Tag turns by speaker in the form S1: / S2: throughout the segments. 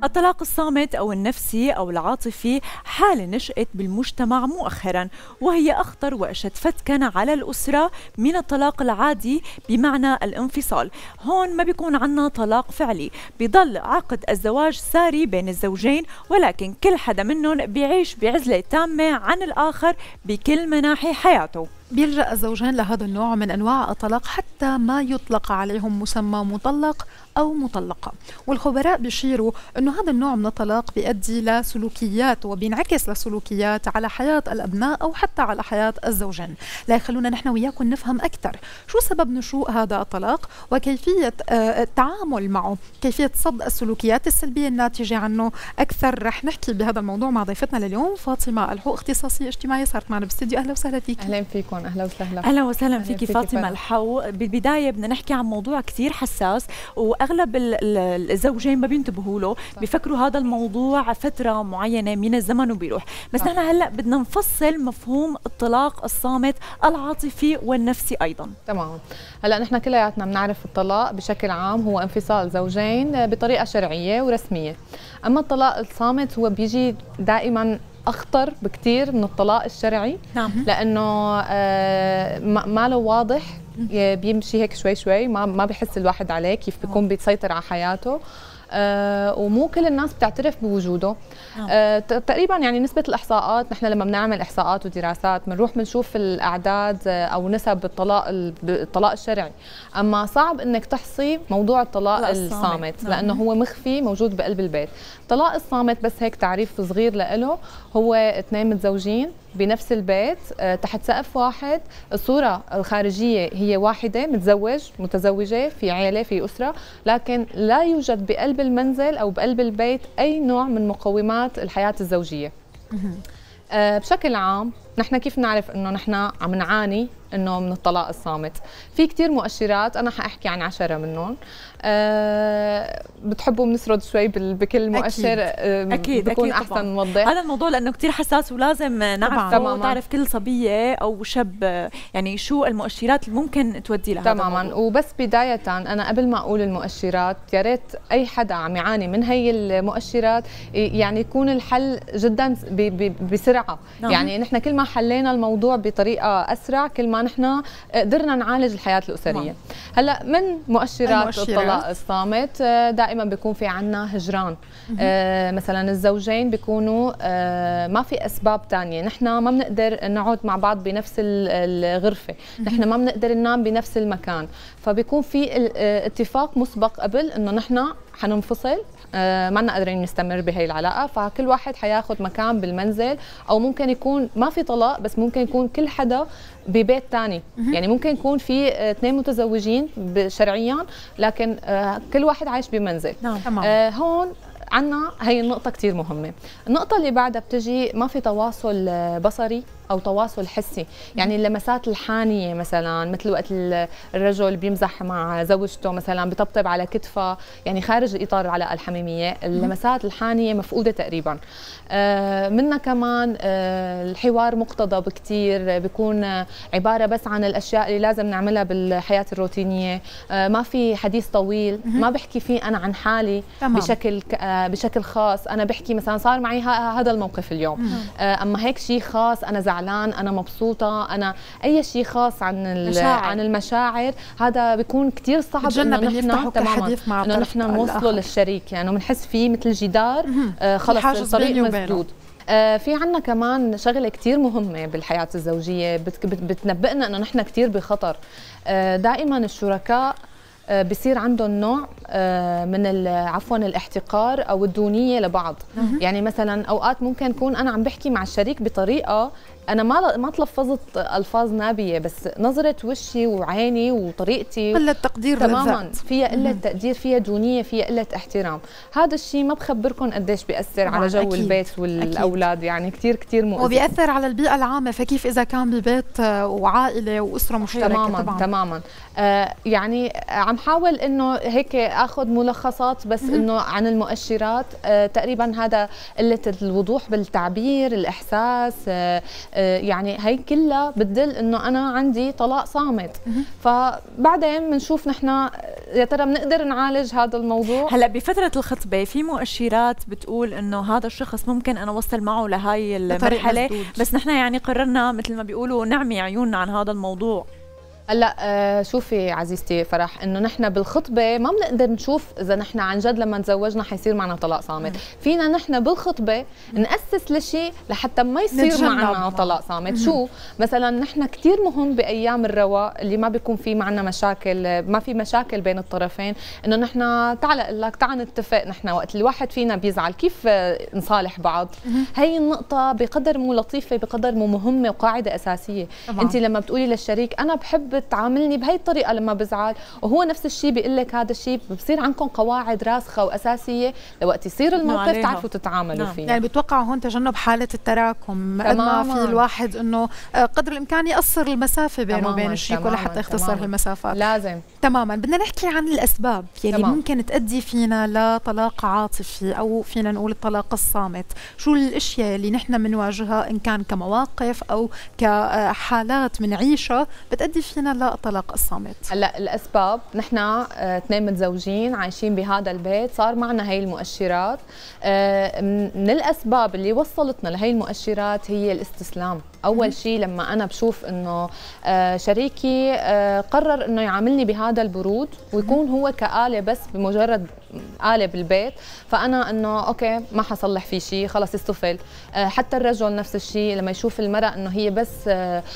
S1: الطلاق الصامت أو النفسي أو العاطفي حالة نشأت بالمجتمع مؤخرا، وهي أخطر وأشد فتكا على الأسرة من الطلاق العادي بمعنى الانفصال. هون ما بيكون عنا طلاق فعلي، بيضل عقد الزواج ساري بين الزوجين، ولكن كل حدا منهم بيعيش بعزلة تامة عن الآخر بكل مناحي حياته.
S2: بيلجأ الزوجين لهذا النوع من أنواع الطلاق حتى ما يطلق عليهم مسمى مطلق أو مطلقة، والخبراء بيشيروا أنه هذا النوع من الطلاق بيؤدي لسلوكيات وبينعكس لسلوكيات على حياة الأبناء أو حتى على حياة الزوجين. لا يخلونا نحن وياكم نفهم أكثر شو سبب نشوء هذا الطلاق وكيفية التعامل معه، كيفية صد السلوكيات السلبية الناتجة عنه. أكثر رح نحكي بهذا الموضوع مع ضيفتنا لليوم فاطمة الحو، اختصاصية اجتماعية، صارت معنا بالاستديو. أهلا وسهلا فيك.
S3: أهلا فيكم. أهلا وسهلا.
S1: أهلا وسهلا فيكي فاطمة الحو. بالبداية بدنا نحكي عن موضوع كتير حساس، وأغلب الزوجين ما بينتبهوا له، بيفكروا هذا الموضوع فترة معينة من الزمن وبيروح. بس نحن هلأ بدنا نفصل مفهوم الطلاق الصامت العاطفي والنفسي أيضا.
S3: تمام. هلأ نحن كلياتنا بنعرف الطلاق بشكل عام هو انفصال زوجين بطريقة شرعية ورسمية. أما الطلاق الصامت هو بيجي دائما أخطر بكتير من الطلاق الشرعي.
S1: نعم.
S3: لأنه ما له واضح، بيمشي هيك شوي شوي، ما بيحس الواحد عليه كيف بيكون بيسيطر على حياته. ومو كل الناس بتعترف بوجوده. تقريبا يعني نسبة الإحصاءات، نحن لما بنعمل إحصاءات ودراسات بنروح بنشوف الأعداد أو نسب الطلاق الشرعي، أما صعب إنك تحصي موضوع الطلاق الصامت لأنه هو مخفي موجود بقلب البيت. الطلاق الصامت بس هيك تعريف صغير له، هو اثنين متزوجين بنفس البيت تحت سقف واحد، الصورة الخارجية هي واحدة، متزوجة، في عيلة، في أسرة، لكن لا يوجد بقلب المنزل أو بقلب البيت أي نوع من مقومات الحياة الزوجية. بشكل عام نحن كيف نعرف انه نحن عم نعاني انه من الطلاق الصامت؟ في كثير مؤشرات، انا حاحكي عن 10 منهم. بتحبوا بنسرد شوي بكل مؤشر؟
S1: اكيد
S3: بكون
S1: أكيد
S3: احسن نوضح
S1: هذا الموضوع لانه كثير حساس ولازم نعرف وتعرف كل صبيه او شاب يعني شو المؤشرات اللي ممكن تودي لها.
S3: تماما. وبس بدايه انا قبل ما اقول المؤشرات، يا ريت اي حدا عم يعاني من هي المؤشرات يعني يكون الحل جدا بسرعه. يعني نحن كل ما حلينا الموضوع بطريقه اسرع كل ما نحن قدرنا نعالج الحياه الاسريه. هلا من مؤشرات الطلاق الصامت دائما بيكون في عنا هجران. مثلا الزوجين بيكونوا ما في اسباب ثانيه، نحن ما بنقدر نقعد مع بعض بنفس الغرفه، نحن ما بنقدر ننام بنفس المكان، فبيكون في اتفاق مسبق قبل انه نحن حننفصل، ما لنا قادرين نستمر بهي العلاقه، فكل واحد حياخذ مكان بالمنزل، او ممكن يكون ما في طلاق بس ممكن يكون كل حدا ببيت ثاني. يعني ممكن يكون في اثنين متزوجين شرعيا لكن كل واحد عايش بمنزل. هون عنا هي النقطة كتير مهمة. النقطة اللي بعدها بتجي ما في تواصل بصري أو تواصل حسي، يعني اللمسات الحانية مثلا، مثل وقت الرجل بيمزح مع زوجته مثلا بيطبطب على كتفها، يعني خارج الإطار على الحميمية، اللمسات الحانية مفقودة تقريبا. منا كمان الحوار مقتضب كتير، بيكون عبارة بس عن الأشياء اللي لازم نعملها بالحياة الروتينية، ما في حديث طويل، ما بحكي فيه أنا عن حالي بشكل خاص، أنا بحكي مثلا صار معي هذا الموقف اليوم، أما هيك شيء خاص، أنا زعلان، أنا مبسوطة، أنا أي شيء خاص عن المشاعر، هذا بيكون كتير صعب إنه نحن تماما إنه نحن نوصله للشريك، يعني بنحس فيه مثل جدار خلص الطريق مسدود. في عنا كمان شغلة كتير مهمة بالحياة الزوجية بتنبئنا إنه نحن كتير بخطر. دائما الشركاء بصير عندهم نوع من عفوا الاحتقار او الدونيه لبعض. يعني مثلا اوقات ممكن اكون انا عم بحكي مع الشريك بطريقه انا ما تلفظت الفاظ نابيه، بس نظره وشي وعيني وطريقتي
S2: قله تقدير
S3: تماما فيها قله تقدير، فيها دونيه، فيها قله احترام. هذا الشيء ما بخبركم قديش بياثر على جو أكيد. البيت والاولاد، يعني كتير كتير مؤذي،
S2: وبيأثر على البيئه العامه، فكيف اذا كان ببيت وعائله واسره مشتركه.
S3: تماما. يعني عم حاول انه هيك اخذ ملخصات بس انه عن المؤشرات. تقريبا هذا قله الوضوح بالتعبير، الاحساس، يعني هي كلها بتدل انه انا عندي طلاق صامت. فبعدين بنشوف نحن يا ترى بنقدر نعالج هذا الموضوع؟
S1: هلا بفترة الخطبة في مؤشرات بتقول انه هذا الشخص ممكن انا اوصل معه لهاي المرحلة، بس نحن يعني قررنا مثل ما بيقولوا نعمي عيوننا عن هذا الموضوع.
S3: هلا شوفي عزيزتي فرح، انه نحن بالخطبه ما بنقدر نشوف اذا نحن عن جد لما تزوجنا حيصير معنا طلاق صامت، فينا نحن بالخطبه ناسس لشيء لحتى ما يصير معنا طلاق صامت. شو مثلا نحن كثير مهم بايام الرواق اللي ما بيكون في معنا مشاكل، ما في مشاكل بين الطرفين، انه نحن تعال اقول لك تعال نتفق نحن وقت الواحد فينا بيزعل كيف نصالح بعض. هي النقطه بقدر مو لطيفه بقدر مو مهمه وقاعده اساسيه. انت لما بتقولي للشريك انا بحب تعاملني بهي الطريقه لما بزعل، وهو نفس الشيء بيقول لك هذا الشيء، بصير عندكم قواعد راسخه واساسيه لوقت يصير الموقف تعرفوا تتعاملوا فيه.
S2: يعني بتوقع هون تجنب حاله التراكم، قد ما في الواحد انه قدر الامكان يقصر المسافه بينه وبين الشريك ولا حتى يختصر المسافات.
S3: لازم
S2: تماما. بدنا نحكي عن الاسباب يلي ممكن تؤدي فينا لطلاق عاطفي او فينا نقول الطلاق الصامت. شو الاشياء اللي نحن بنواجهها ان كان كمواقف او كحالات بنعيشها بتؤدي فينا للطلاق الصامت؟
S3: هلا الاسباب، نحن اثنين متزوجين عايشين بهذا البيت، صار معنا هي المؤشرات. من الاسباب اللي وصلتنا لهي المؤشرات هي الاستسلام. اول شيء لما انا بشوف انه شريكي قرر انه يعاملني بهذا البرود ويكون هو كآلة بس، بمجرد آلة بالبيت، فانا انه اوكي ما حصلح فيه شيء، خلص يستفل. حتى الرجل نفس الشيء لما يشوف المرأة انه هي بس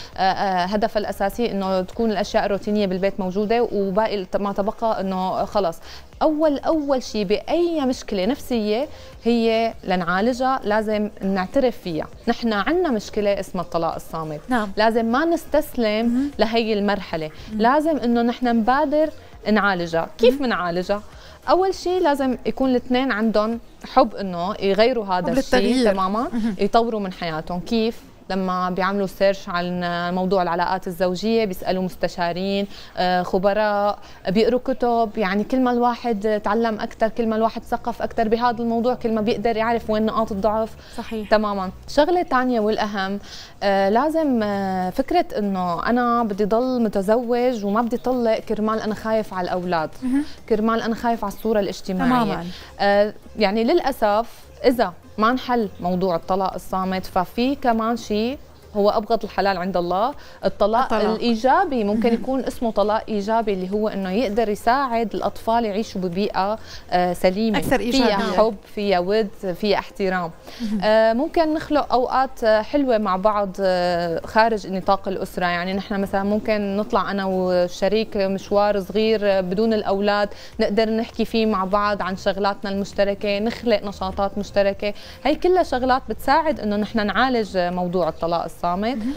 S3: هدفها الاساسي انه تكون الاشياء الروتينيه بالبيت موجوده وباقي ما تبقى انه خلص. اول شيء باي مشكله نفسيه هي لنعالجها لازم نعترف فيها. نحن عندنا مشكله اسمها الطلاق الصامت. لازم ما نستسلم لهي المرحله، لازم انه نحن نبادر نعالجها. كيف بنعالجها؟ اول شيء لازم يكون الاثنين عندهم حب انه يغيروا هذا الشيء تماما، يطوروا من حياتهم. كيف؟ لما بيعملوا سيرش عن موضوع العلاقات الزوجية، بيسألوا مستشارين، خبراء، بيقروا كتب. يعني كل ما الواحد تعلم أكثر، كل ما الواحد ثقف أكثر بهذا الموضوع، كل ما بيقدر يعرف وين نقاط الضعف.
S1: صحيح
S3: تماما. شغلة تانية والأهم، لازم فكرة إنه أنا بدي ضل متزوج وما بدي طلق كرمال أنا خايف على الأولاد، كرمال أنا خايف على الصورة الاجتماعية. يعني للأسف إذا ما نحل موضوع الطلاق الصامت، ففي كمان شيء هو أبغض الحلال عند الله، الطلاق الإيجابي. ممكن يكون اسمه طلاق إيجابي، اللي هو إنه يقدر يساعد الأطفال يعيشوا ببيئة سليمة، فيها حب، فيها ود، فيها احترام. ممكن نخلق أوقات حلوة مع بعض خارج نطاق الأسرة. يعني نحن مثلا ممكن نطلع أنا والشريك مشوار صغير بدون الأولاد، نقدر نحكي فيه مع بعض عن شغلاتنا المشتركة، نخلق نشاطات مشتركة. هي كلها شغلات بتساعد إنه نحن نعالج موضوع الطلاق الصامت.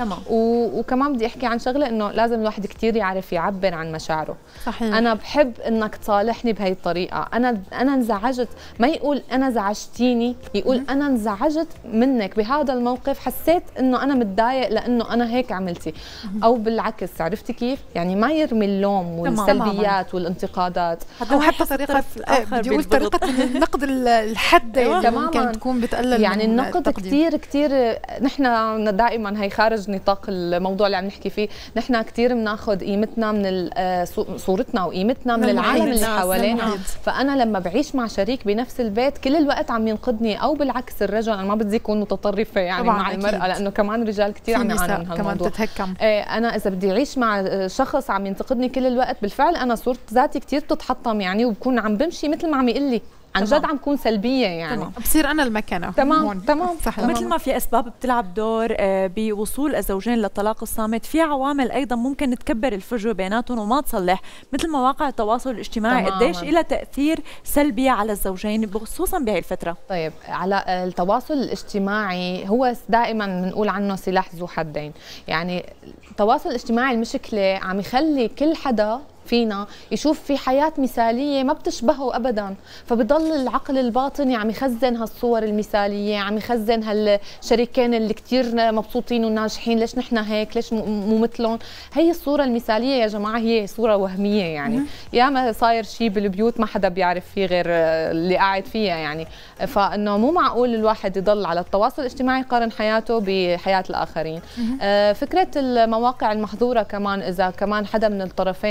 S3: وكمان بدي احكي عن شغله، انه لازم الواحد كثير يعرف يعبر عن مشاعره.
S2: صحيح.
S3: انا بحب انك تصالحني بهي الطريقه، انا انزعجت، ما يقول انا زعجتيني، يقول انا انزعجت منك بهذا الموقف، حسيت انه انا متضايق لانه انا هيك عملتي، او بالعكس. عرفتي كيف؟ يعني ما يرمي اللوم والسلبيات والانتقادات،
S2: او حتى طريقه بدي اقول طريقه النقد الحاده اللي ممكن تكون بتقلل
S3: يعني النقد كثير. نحن دائما هي خارج نطاق الموضوع اللي عم نحكي فيه، نحن كثير بناخذ قيمتنا من صورتنا وقيمتنا من العالم اللي حوالينا. فانا لما بعيش مع شريك بنفس البيت كل الوقت عم ينقدني، او بالعكس الرجل، انا ما بدي اكون متطرفه يعني مع المراه، لانه كمان رجال كثير عم يعانوا من هالموضوع،
S2: كمان تتهكم.
S3: انا اذا بدي اعيش مع شخص عم ينتقدني كل الوقت، بالفعل انا صورة ذاتي كثير بتتحطم يعني، وبكون عم بمشي مثل ما عم يقول لي عن جد، عم كون سلبيه يعني.
S2: بصير انا المكنه.
S3: تمام.
S1: مثل ما في اسباب بتلعب دور بوصول الزوجين للطلاق الصامت، في عوامل ايضا ممكن تكبر الفجوه بيناتهم وما تصلح، مثل مواقع التواصل الاجتماعي. قديش لها تاثير سلبي على الزوجين خصوصا بهي الفتره؟
S3: طيب، على التواصل الاجتماعي هو دائما بنقول عنه سلاح ذو حدين. يعني التواصل الاجتماعي المشكله عم يخلي كل حدا فينا يشوف في حياة مثالية ما بتشبهه أبدا، فبضل العقل الباطني عم يخزن هالصور المثالية، عم يخزن هالشريكين اللي كتير مبسوطين وناجحين، ليش نحن هيك، ليش مو مثلهم. هي الصورة المثالية يا جماعة هي صورة وهمية يعني. ياما صاير شيء بالبيوت ما حدا بيعرف فيه غير اللي قاعد فيها يعني. فإنه مو معقول الواحد يضل على التواصل الاجتماعي يقارن حياته بحياة الآخرين. فكرة المواقع المحظورة كمان، إذا كمان حدا من الطرفين من الشركاء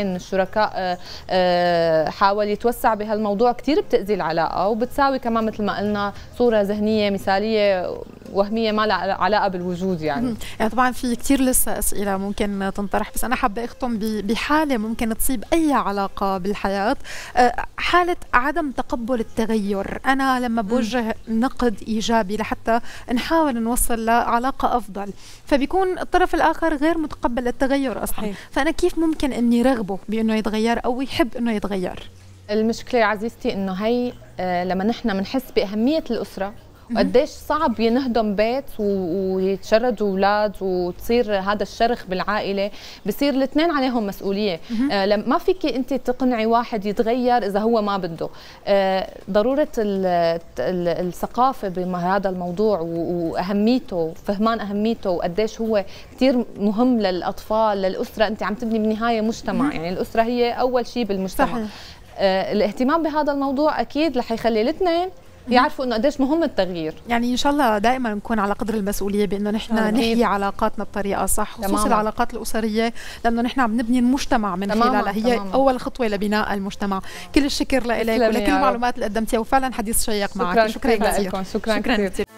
S3: شركاء حاول يتوسع بهالموضوع كثير بتأذي العلاقة، وبتساوي كمان مثل ما قلنا صورة ذهنية مثالية وهمية ما لها علاقة بالوجود يعني
S2: طبعا في كثير لسه أسئلة ممكن تنطرح، بس أنا حابة أختم بحالة ممكن تصيب أي علاقة بالحياة، حالة عدم تقبل التغير. أنا لما بوجه نقد إيجابي لحتى نحاول نوصل لعلاقة أفضل، فبيكون الطرف الآخر غير متقبل التغير أصلا، فأنا كيف ممكن أني رغبه بأنه يتغير أو يحب أنه يتغير؟
S3: المشكلة يا عزيزتي إنه هي لما نحن بنحس بأهمية الأسرة وقديش صعب ينهضم بيت ويتشردوا أولاد وتصير هذا الشرخ بالعائلة، بصير الاثنين عليهم مسؤولية. ما فيك أنت تقنعي واحد يتغير إذا هو ما بده. ضرورة الثقافة بهذا الموضوع وأهميته، فهمان أهميته وقديش هو كتير مهم للأطفال للأسرة. أنت عم تبني بالنهاية مجتمع، يعني الأسرة هي أول شيء بالمجتمع. صحيح. الاهتمام بهذا الموضوع أكيد رح يخلي الاثنين يعرفوا انه قديش مهم التغيير. يعني
S2: ان شاء الله دائما نكون على قدر المسؤوليه بانه نحن نحيي علاقاتنا بطريقه صح، خصوصا العلاقات الاسريه، لانه نحن عم نبني المجتمع من خلالها، هي اول خطوه لبناء المجتمع. كل الشكر لك ولكل المعلومات اللي قدمتيها، وفعلا حديث شيق معك.
S3: شكرا كثير.
S1: شكرا كثير.